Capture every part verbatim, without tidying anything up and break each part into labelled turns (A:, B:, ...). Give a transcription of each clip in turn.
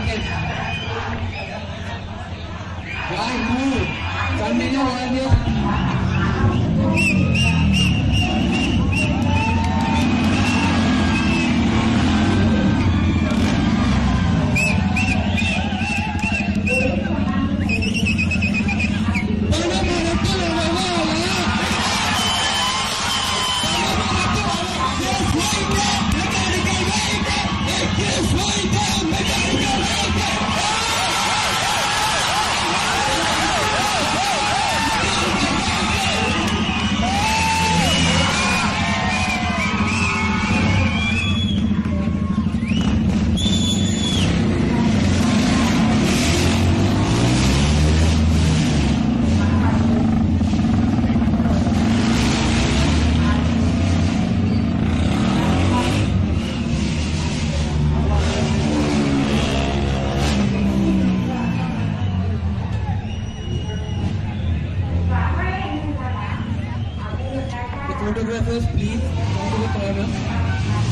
A: Photographers, please come to the corner.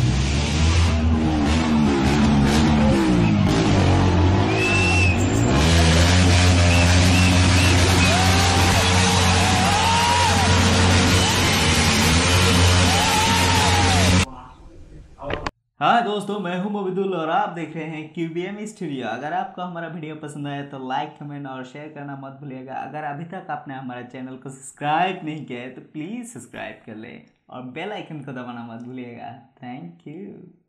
B: हाँ दोस्तों, मैं हूं मोबिदुल और आप देख रहे हैं क्यूबीएम स्टूडियो। अगर आपको हमारा वीडियो पसंद आया तो लाइक, कमेंट और शेयर करना मत भूलिएगा। अगर अभी तक आपने हमारे चैनल को सब्सक्राइब नहीं किया है तो प्लीज़ सब्सक्राइब कर लें और बेल आइकन को दबाना मत भूलिएगा। Thank you.